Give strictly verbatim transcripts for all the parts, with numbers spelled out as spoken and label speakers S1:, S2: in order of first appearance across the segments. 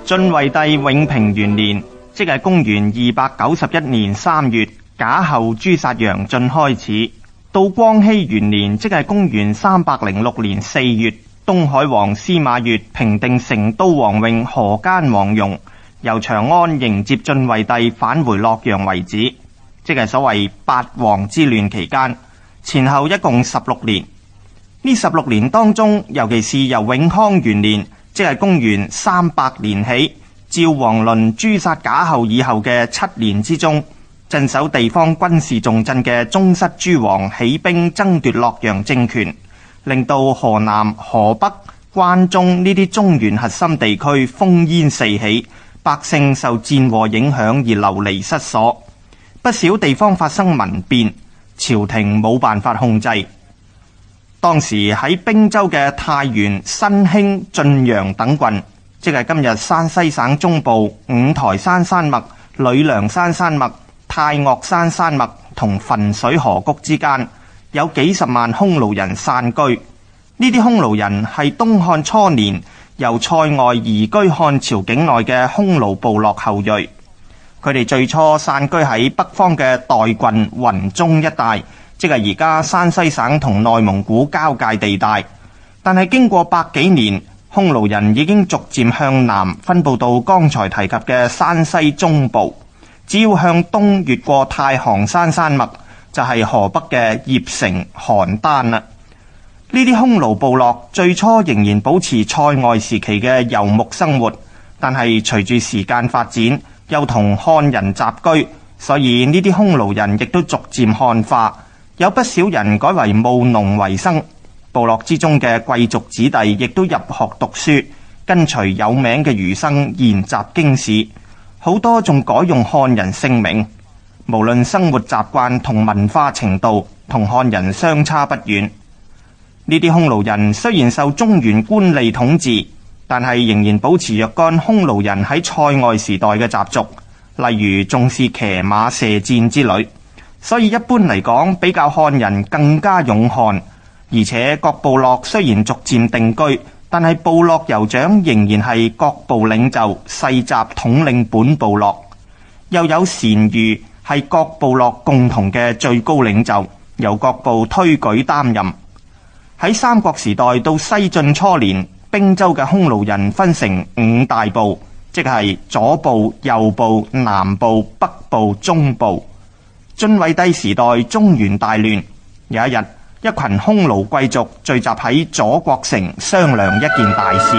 S1: 晉惠帝永平元年，即係公元二百九十一年三月，假后誅殺楊駿開始，到光熙元年，即係公元三百零六年四月，東海王司馬越平定成都王永河間黃蓉，由長安迎接晉惠帝返回洛陽為止，即係所謂八王之亂期間，前後一共十六年。呢十六年當中，尤其是由永康元年，即係公元三百年起，趙王倫誅殺假后以後嘅七年之中，鎮守地方軍事重鎮嘅宗室諸王起兵爭奪洛陽政權，令到河南、河北、關中呢啲中原核心地區烽煙四起，百姓受戰禍影響而流離失所，不少地方發生民變，朝廷冇辦法控制。當時喺并州嘅太原、新興、晉陽等郡，即係今日山西省中部五台山山脈、呂梁山山脈、太岳山山脈同汾水河谷之間，有幾十萬匈奴人散居。呢啲匈奴人係東漢初年由塞外移居漢朝境內嘅匈奴部落後裔。佢哋最初散居喺北方嘅代郡、雲中一帶，即係而家山西省同內蒙古交界地帶。但係經過百幾年，匈奴人已經逐漸向南分布到剛才提及嘅山西中部。只要向東越過太行山山脈，就係河北嘅葉城、邯鄲啦。呢啲匈奴部落最初仍然保持塞外時期嘅游牧生活，但係隨住時間發展，又同漢人雜居，所以呢啲匈奴人亦都逐漸漢化，有不少人改為務農為生。部落之中嘅貴族子弟亦都入學讀書，跟隨有名嘅儒生研習經史，好多仲改用漢人姓名。無論生活習慣同文化程度，同漢人相差不遠。呢啲匈奴人雖然受中原官吏統治，但係仍然保持若干匈奴人喺塞外時代嘅習俗，例如重視騎馬射箭之類。所以一般嚟講，比較漢人更加勇悍。而且各部落雖然逐漸定居，但係部落酋長仍然係各部領袖，世襲統領本部落。又有單于係各部落共同嘅最高領袖，由各部推舉擔任。喺三國時代到西晉初年，并州嘅匈奴人分成五大部，即係左部、右部、南部、北部、中部。晉惠帝時代中原大亂，有一日，一群匈奴貴族聚集喺左國城商量一件大事。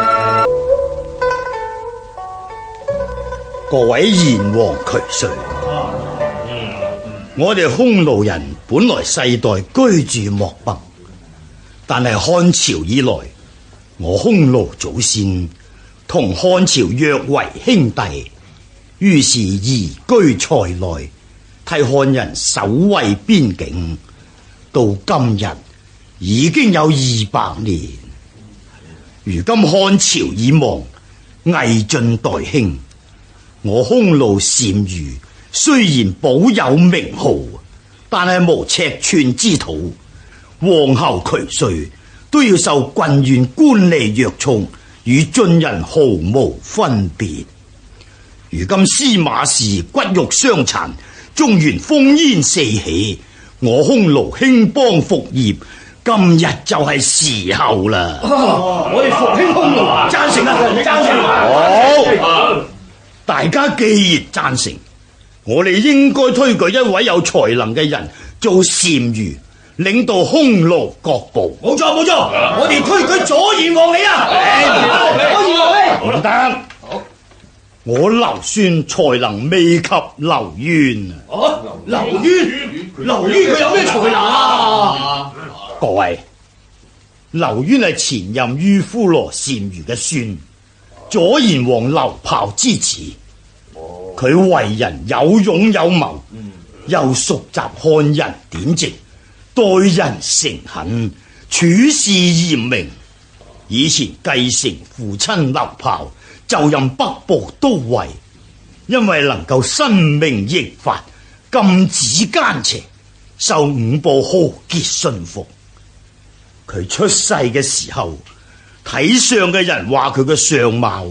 S2: 各位賢王渠帥，我哋匈奴人本來世代居住漠北，但係漢朝以來，我匈奴祖先同漢朝約為兄弟，於是移居塞內，替漢人守衛邊境。到今日已經有二百年。如今漢朝已亡，魏晉代興，我匈奴單于雖然保有名號，但係無尺寸之土，皇后渠帥都要受郡縣官吏約束，與晉人毫無分別。如今司馬氏骨肉相殘，中原烽煙四起，我匈奴興邦復業，今日就係時候啦！我哋復興匈奴，贊成啊！贊成！好，大家既然贊成，我哋應該推舉一位有才能嘅人做單于，領導匈奴各部。冇錯冇錯，我哋推舉左賢王你啊！左賢王你唔得。我劉孫才能未及劉淵啊！劉淵，劉淵佢有咩才能啊？各位，劉淵係前任于夫羅單于嘅孫，左賢王劉豹之子。佢為人有勇有謀，又熟習漢人典籍，待人誠懇，處事嚴明。以前繼承父親劉豹，就任北部都尉，因為能夠申明刑法，禁止奸邪，受五部豪傑信服。佢出世嘅時候，睇相嘅人話佢嘅相貌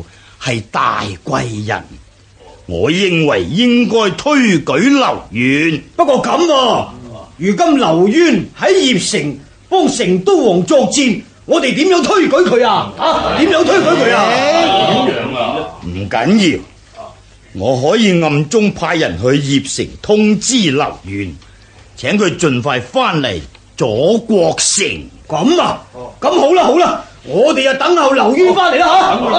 S2: 係大貴人，我認為應該推舉劉淵。
S3: 不過咁、啊，如今劉淵喺鄴城幫成都王作戰，我哋點樣推舉佢啊？啊，點樣推舉佢啊？
S2: 點樣啊？唔緊要，我可以暗中派人去鄴城通知劉淵，請佢盡快翻嚟左國城。
S3: 咁啊，咁好啦好啦，我哋就等候劉淵翻嚟啦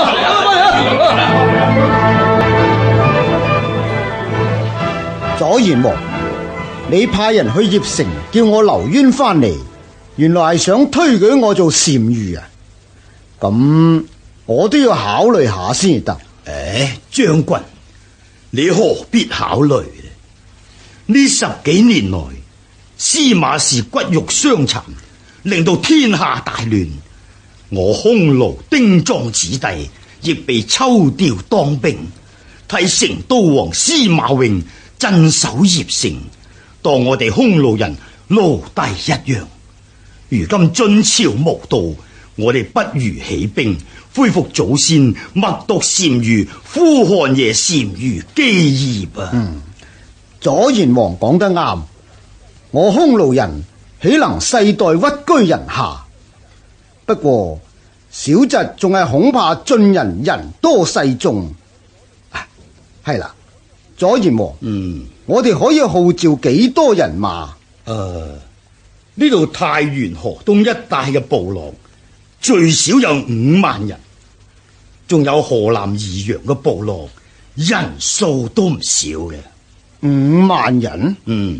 S3: 吓。
S4: 左賢王，你派人去鄴城叫我劉淵翻嚟，原來係想推舉我做單於啊？咁我都要考慮下先得。
S2: 誒，將軍，你何必考慮呢？呢十幾年來，司馬氏骨肉相殘，令到天下大亂。我匈奴丁壯子弟亦被抽調當兵，替成都王司馬穎鎮守鄴城，當我哋匈奴人奴隸一樣。如今晉朝無道，我哋不如起兵，恢復祖先默讀單於呼韓爺單於基業啊！
S4: 嗯，左賢王講得啱，我匈奴人豈能世代屈居人下？不過小侄仲係恐怕晉人人多勢眾。係啦，左賢王，
S2: 嗯，
S4: 我哋可以號召幾多人馬？
S2: 誒、呃，呢度太原河東一帶嘅部落最少有五萬人，仲有河南宜陽嘅部落，人數都唔少嘅。
S4: 五萬人？
S2: 嗯，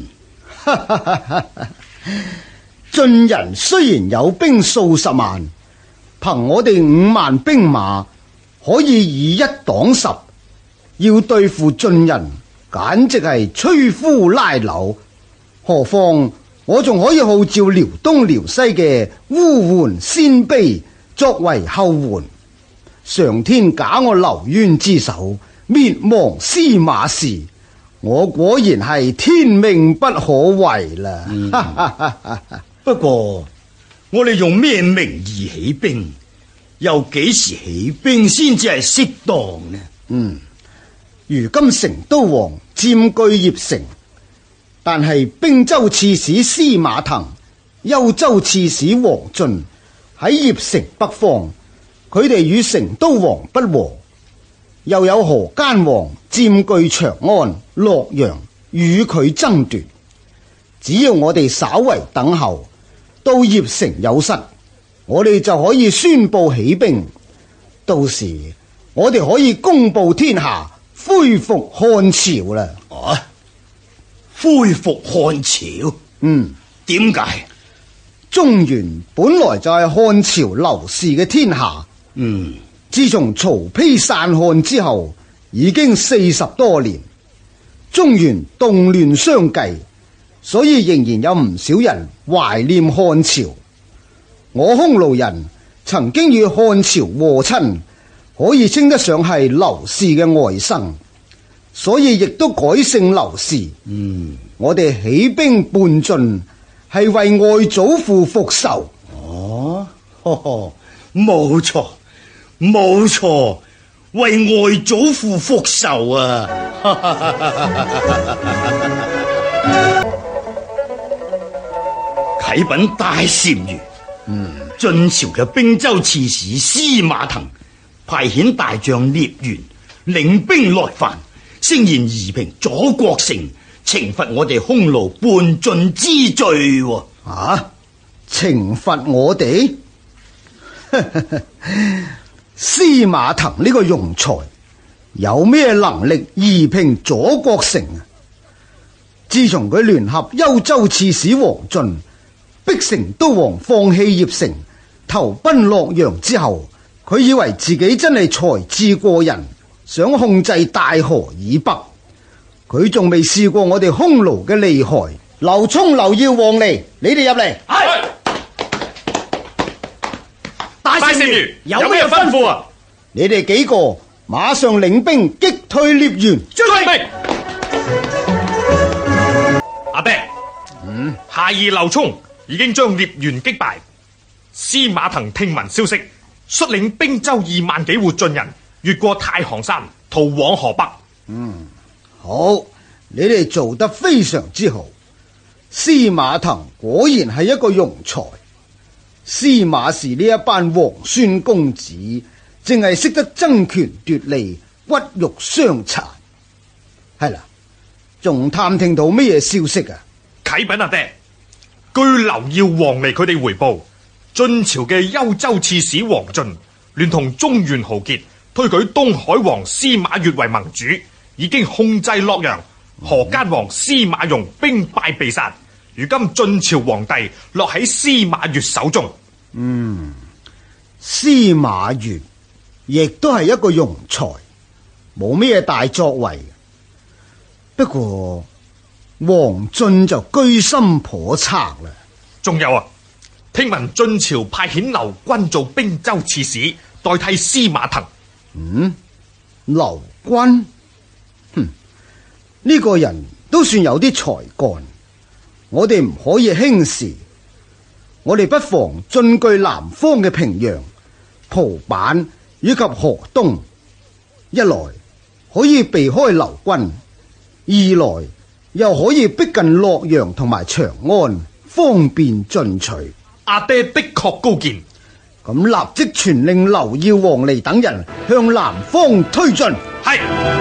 S4: 晉人雖然有兵數十萬，憑我哋五萬兵馬，可以以一擋十，要對付晉人，簡直係摧枯拉朽。何況我仲可以號召遼東遼西嘅烏桓鮮卑作為後援，上天假我劉淵之手，滅亡司馬氏，我果然係天命不可違啦。
S2: 嗯、不過我哋用咩名義起兵，又幾時起兵先至係適當呢？
S4: 嗯，如今成都王佔據鄴城，但係并州刺史司馬騰、幽州刺史王進喺鄴城北方，佢哋與成都王不和，又有河間王佔據長安、洛陽，與佢爭奪。只要我哋稍為等候，到鄴城有失，我哋就可以宣布起兵，到時我哋可以公布天下，恢復漢朝啦！
S2: 啊，恢復漢朝？
S4: 嗯，
S2: 點解？
S4: 中原本來就係漢朝劉氏嘅天下。
S2: 嗯，
S4: 自從曹丕篡漢之後，已經四十多年，中原動亂相繼，所以仍然有唔少人懷念漢朝。我匈奴人曾經與漢朝和親，可以稱得上係劉氏嘅外甥，所以亦都改姓劉氏。
S2: 嗯，
S4: 我哋起兵叛晉，係為外祖父復仇。
S2: 哦，呵呵，冇錯，冇錯，為外祖父復仇啊！啟稟大單於，嗯，晉朝嘅并州刺史司馬騰派遣大將聶元領兵來犯，聲言夷平左國城，懲罰我哋匈奴叛晉之罪。
S4: 啊！懲罰我哋？司馬騰呢個庸才有咩能力夷平左國城啊？自從佢聯合幽州刺史王進，逼成都王放棄鄴城，投奔洛陽之後，佢以為自己真係才智過人，想控制大河以北。佢仲未試過我哋匈奴嘅厲害。劉聰、劉耀、王離，你哋入嚟。
S5: 係。大單於有咩吩咐啊？
S4: 你哋幾個馬上領兵擊退聶元。
S5: 遵命。阿爹，嗯，下兒劉聰已經將聶元擊敗。司馬騰聽聞消息，率領并州二萬幾戶晉人越過太行山，逃往河北。
S4: 好，你哋做得非常之好。司馬騰果然係一個庸才。司馬氏呢一班皇孫公子，淨係識得爭權奪利、骨肉相殘。係啦，仲探聽到咩嘢消息啊？
S5: 啟稟阿爹，據劉耀王離佢哋回報，晉朝嘅幽州刺史王進，聯同中原豪傑，推舉東海王司馬越為盟主，已經控制洛陽。河間王司馬顒兵敗被殺，如今晉朝皇帝落喺司馬越手中。
S4: 嗯，司馬越亦都係一個庸才，冇咩大作為。不過王進就居心叵測啦。
S5: 仲有啊，聽聞晉朝派遣劉軍做兵州刺史，代替司馬騰。
S4: 嗯，劉軍，哼，呢個人都算有啲才幹，我哋唔可以輕視。我哋不妨進據南方嘅平陽、蒲坂以及河東，一來可以避開劉軍，二來又可以逼近洛陽同埋長安，方便進取。
S5: 阿爹的確高見，
S4: 咁立即傳令劉耀、王離等人向南方推進。
S5: 係。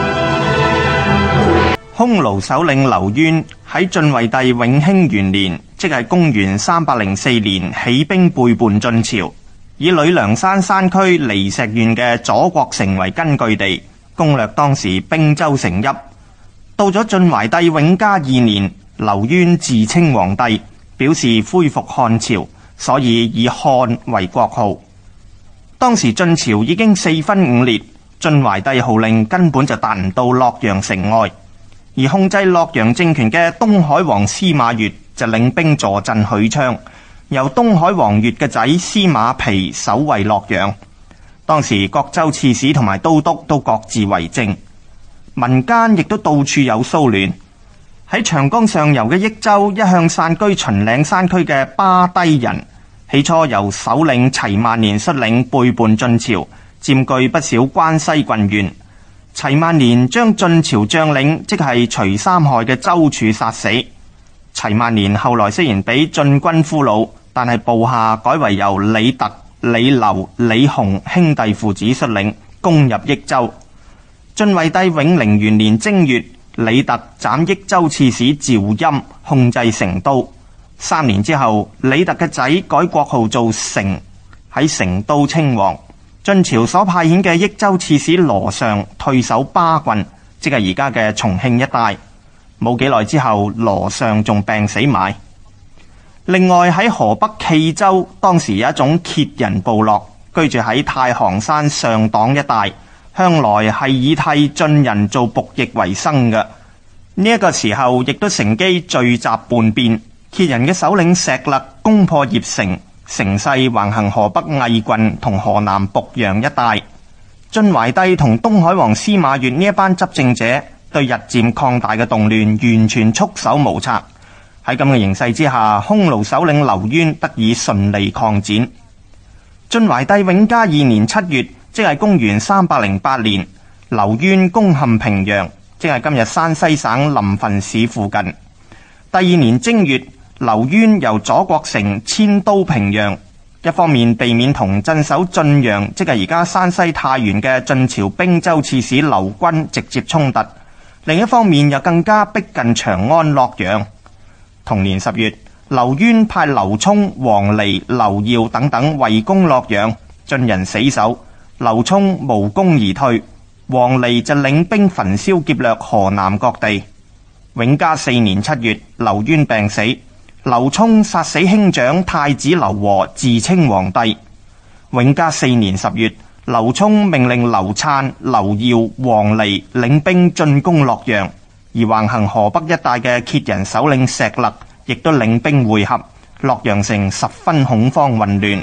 S1: 匈奴首領劉淵喺晉惠帝永興元年，即係公元三百零四年，起兵背叛晉朝，以呂梁山山區離石縣嘅左國城為根據地，攻略當時并州城邑。到咗晉懷帝永嘉二年，劉淵自稱皇帝，表示恢復漢朝，所以以漢為國號。當時晉朝已經四分五裂，晉懷帝號令根本就達唔到洛陽城外。而控制洛陽政權嘅東海王司馬越就領兵坐鎮許昌，由東海王越嘅仔司馬丕守衛洛陽。當時各州刺史同埋都督都各自為政，民間亦都到處有騷亂。喺長江上游嘅益州，一向散居秦嶺山區嘅巴低人，起初由首領齊萬年率領背叛晉朝，佔據不少關西郡縣。齊萬年將晉朝將領即係徐三害嘅周處殺死。齊萬年後來雖然俾晉軍俘虜，但係部下改為由李特、李劉、李洪兄弟父子率領攻入益州。晉惠帝永寧元年正月，李特斬益州刺史趙欽，控制成都。三年之後，李特嘅仔改國號做成，喺成都稱王。晉朝所派遣嘅益州刺史羅尚退守巴郡，即係而家嘅重慶一帶。冇幾耐之後，羅尚仲病死埋。另外喺河北冀州，當時有一種羯人部落，居住喺太行山上黨一帶，向來係以替晉人做僕役為生嘅。呢、這、一個時候，亦都乘機聚集叛變。羯人嘅首領石勒攻破鄴城。乘勢橫行河北魏郡同河南濮陽一帶。晉懷帝同東海王司馬越呢一班執政者對日漸擴大嘅動亂完全束手無策。喺咁嘅形勢之下，匈奴首領劉淵得以順利抗戰。晉懷帝永嘉二年七月，即係公元三百零八年，劉淵攻陷平陽，即係今日山西省臨汾市附近。第二年正月，劉淵由左國城遷都平陽，一方面避免同鎮守晉陽，即係而家山西太原嘅晉朝并州刺史劉軍直接衝突；另一方面又更加逼近長安洛陽。同年十月，劉淵派劉聰、王離、劉耀等等圍攻洛陽，晉人死守，劉聰無功而退，王離就領兵焚燒劫掠河南各地。永嘉四年七月，劉淵病死。劉聰殺死兄長太子劉和，自稱皇帝。永嘉四年十月，劉聰命令劉粲、劉耀、王離領兵進攻洛陽，而橫行河北一帶嘅羯人首領石勒亦都領兵會合，洛陽城十分恐慌混亂。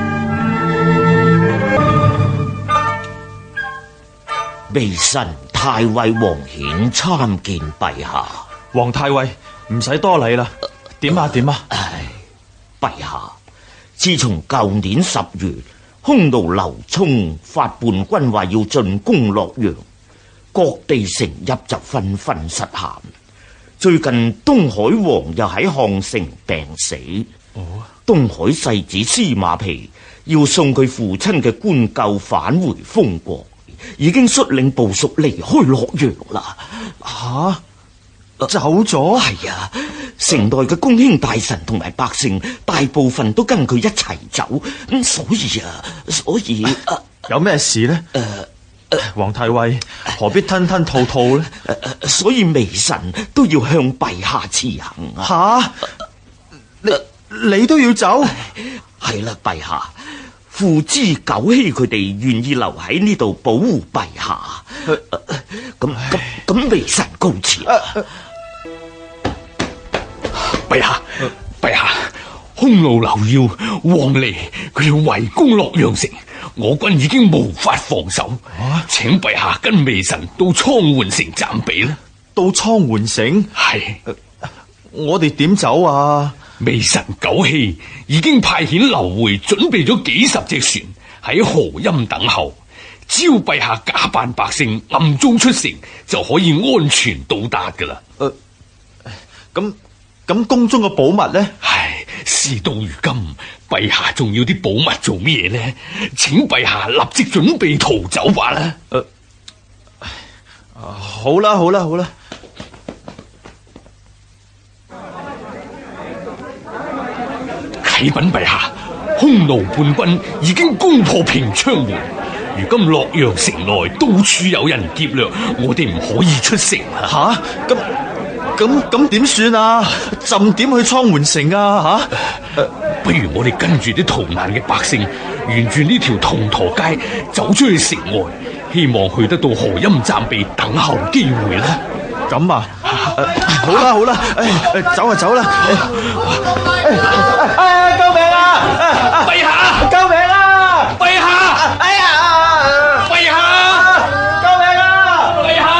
S6: 微臣太尉王顯參見陛下。
S7: 王太尉唔使多禮啦。點啊點啊！
S6: 唉，陛下，自從舊年十月匈奴劉聰發叛軍話要進攻洛陽，各地城邑就紛紛失陷。最近東海王又喺項城病死，哦、東海世子司馬丕要送佢父親嘅官柩返回封國，已經率領部屬離開洛陽啦。
S7: 吓？走咗？
S6: 係啊，城內嘅公卿大臣同埋百姓大部分都跟佢一齊走，咁所以啊，所以啊，
S7: 有咩事呢？誒、呃，皇太尉何必吞吞吐吐呢？
S6: 呃、所以微臣都要向陛下辭行啊！
S7: 吓？你你都要走？
S6: 係啦，陛下，父之九熙佢哋願意留喺呢度保護陛下。咁咁咁，微臣告辭。
S8: 陛下，陛下，匈奴劉耀、王離佢要圍攻洛陽城，我軍已經無法防守，啊、請陛下跟微臣到蒼垣城暫避啦。
S7: 到蒼垣城？
S8: 係、
S7: 呃，我哋點走啊？
S8: 微臣九熙已經派遣劉回準備咗幾十隻船喺河陰等候，只要陛下假扮百姓暗中出城，就可以安全到達噶啦。
S7: 誒、呃，咁。咁宮中嘅寶物呢？
S8: 唉，事到如今，陛下仲要啲寶物做咩呢？請陛下立即準備逃走吧啦。誒、
S7: 呃，好啦好啦好啦。
S8: 啟稟陛下，匈奴叛軍已經攻破平昌門，如今洛陽城內到處有人劫掠，我哋唔可以出城啊！
S7: 吓，咁。咁咁點算啊？朕點去蒼垣城啊？吓、啊
S8: 呃，不如我哋跟住啲逃難嘅百姓，沿住呢條銅駝街走出去城外，希望去得到河陰暫避，等候機會啦。
S7: 咁啊，呃、好啦好啦，誒，走啊走啦！
S3: 哎，救命啊！
S8: 陛下，
S3: 救命啊！
S8: 陛下，
S3: 哎呀！
S8: 陛下，
S3: 救命啊！
S8: 陛下！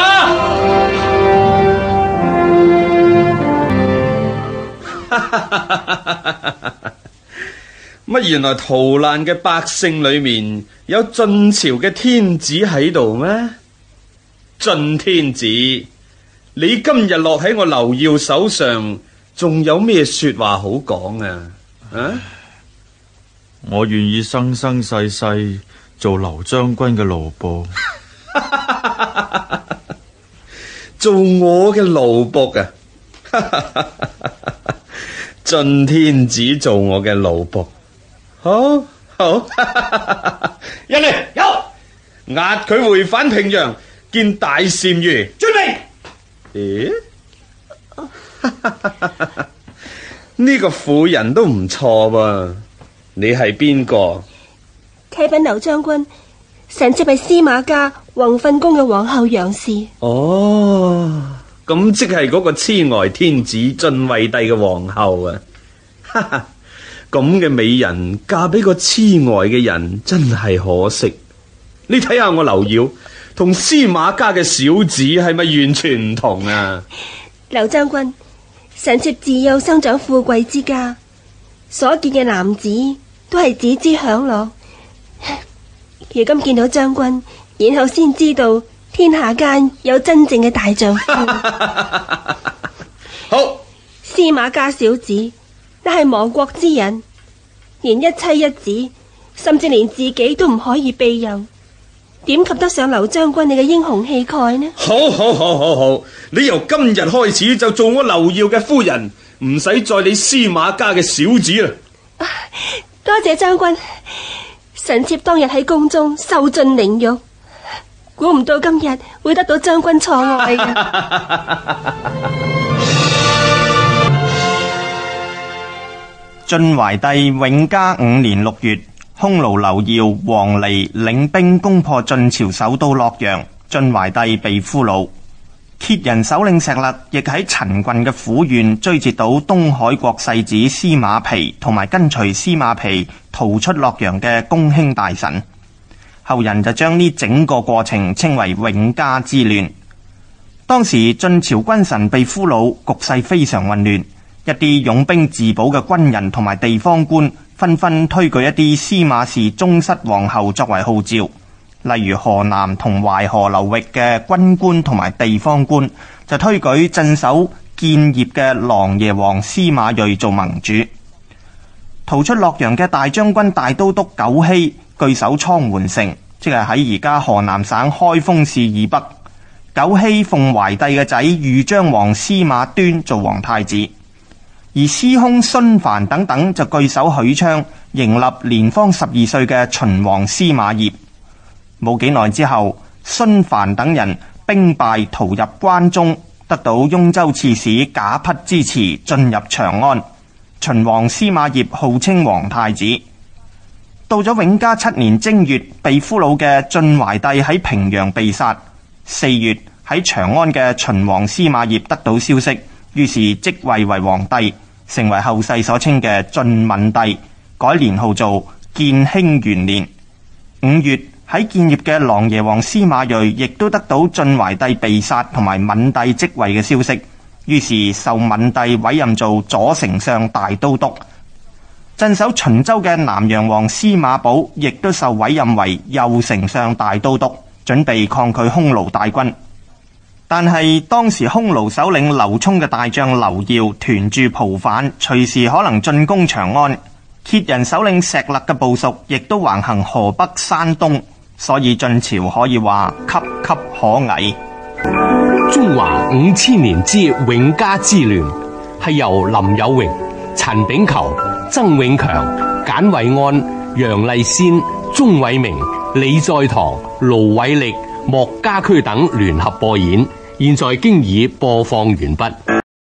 S9: 乜原來逃難嘅百姓裏面有晉朝嘅天子喺度咩？晉天子，你今日落喺我劉耀手上，仲有咩說話好講啊？啊！
S7: 我願意生生世世做劉將軍嘅奴僕。
S9: 做我嘅奴僕啊！晉天子做我嘅奴僕，好好，一嚟有押佢回返平陽見大單於。
S3: 遵命。
S9: 咦？呢個婦人都唔錯噃，你係邊個？
S10: 啟稟劉將軍，臣妾係司馬家宏訓宮嘅皇后楊氏。
S9: 哦。咁即係嗰個痴呆天子晉惠帝嘅皇后啊！哈哈，咁嘅美人嫁俾個痴呆嘅人，真係可惜。你睇下我劉耀同司馬家嘅小子係咪完全唔同啊？
S10: 劉將軍，臣妾自幼生長富貴之家，所見嘅男子都係只知享樂。如今見到將軍，然後先知道。天下間有真正嘅大丈夫。
S9: 好，
S10: 司馬家小子乃係亡國之人，連一妻一子，甚至連自己都唔可以庇佑，點及得上劉將軍你嘅英雄氣概呢？
S9: 好好好好好，你由今日開始就做我劉耀嘅夫人，唔使再理司馬家嘅小子啦。
S10: 啊，多謝將軍，臣妾當日喺宮中受盡凌辱。估唔到今日會得到將軍錯愛嘅。
S1: 晉懷帝永嘉五年六月，匈奴劉耀、王離領兵攻破晉朝首都洛陽，晉懷帝被俘虜。羯人首領石勒亦喺陳郡嘅府縣追截到東海國世子司馬丕同埋跟隨司馬丕逃出洛陽嘅公卿大臣。後人就將呢整個過程稱為永嘉之亂。當時晉朝君臣被俘虜，局勢非常混亂，一啲擁兵自保嘅軍人同埋地方官紛紛紛推舉一啲司馬氏宗室皇后作為號召，例如河南同淮河流域嘅軍官同埋地方官就推舉鎮守建業嘅琅琊王司馬睿做盟主。逃出洛陽嘅大將軍大都督九希據守倉門城，即係喺而家河南省開封市以北。九希奉懷帝嘅仔豫章王司馬端做皇太子，而司空孫凡等等就據守許昌，迎立年方十二歲嘅秦王司馬鄴。冇幾耐之後，孫凡等人兵敗逃入關中，得到雍州刺史賈匹支持，進入長安。秦王司馬鄴號稱皇太子。到咗永嘉七年正月，被俘虜嘅晉懷帝喺平陽被殺。四月喺長安嘅秦王司馬鄴得到消息，於是即位為皇帝，成為後世所稱嘅晉敏帝，改年號做建興元年。五月喺建業嘅琅琊王司馬睿亦都得到晉懷帝被殺同埋敏帝即位嘅消息，於是受敏帝委任做左丞相大都督。鎮守秦州嘅南陽王司馬寶亦都受委任為右丞相大都督，準備抗拒匈奴大軍。但係當時匈奴首領劉璁嘅大將劉耀團住蒲反，隨時可能進攻長安。羯人首領石勒嘅部屬亦都橫行河北、山東，所以晉朝可以話岌岌可危。
S11: 中華五千年之永嘉之亂，係由林有榮、陳炳求、曾永強、簡惠安、楊麗仙、鍾偉明、李在堂、盧偉力、莫家駒等聯合播演，現在經已播放完畢。